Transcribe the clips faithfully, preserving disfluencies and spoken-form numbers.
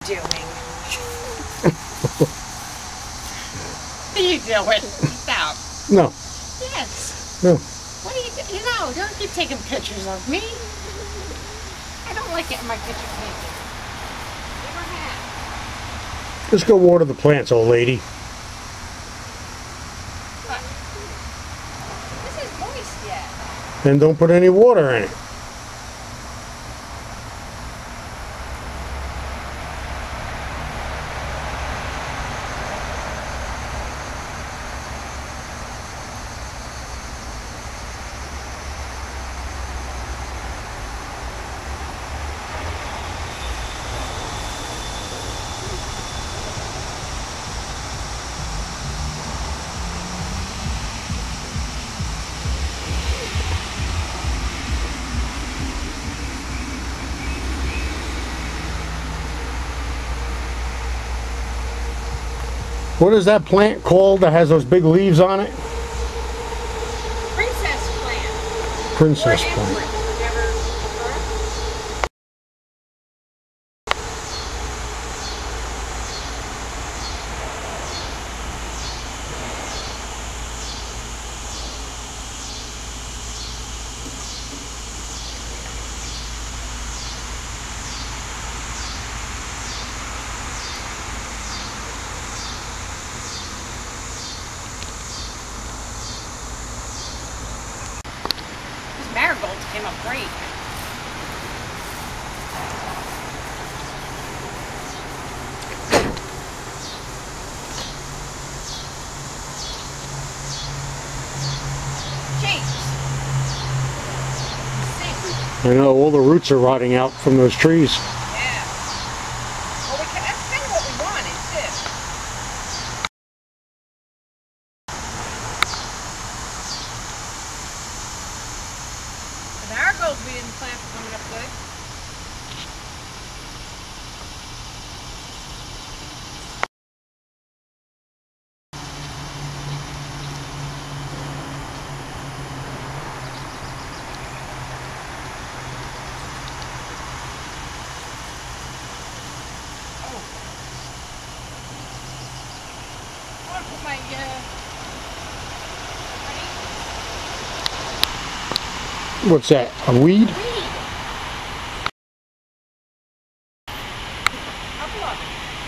doing? What are you doing? Stop. No. Yes. No. What are you doing? You know, don't keep taking pictures of me. I don't like getting my picture taken. Never have. Just go water the plants, old lady. But this is moist yet. And don't put any water in it. What is that plant called that has those big leaves on it? Princess plant. Princess Or plant. empress, whichever. Marigolds came up great. James. I know, all the roots are rotting out from those trees. Yeah. Well, we can, that's kind of what we wanted, too. The marigolds we didn't plant are coming up good. Oh. I want to put my, uh, What's that? A weed? weed. Couple of them.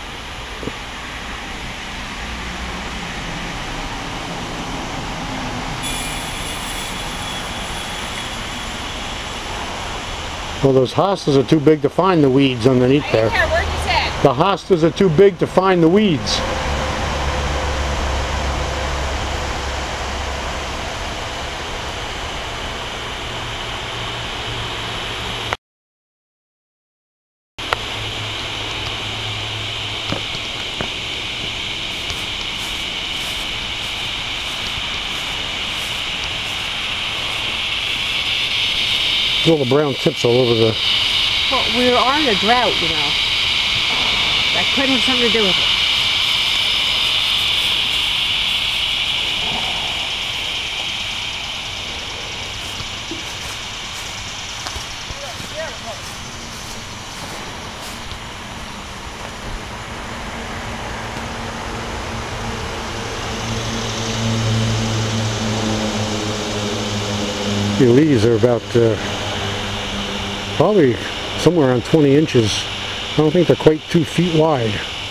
Well, those hostas are too big to find the weeds underneath I there. didn't care where you said. The hostas are too big to find the weeds. All the brown tips all over the... Well, we were on a drought, you know. That could have something to do with it. The leaves are about uh, probably somewhere around twenty inches. I don't think they're quite two feet wide.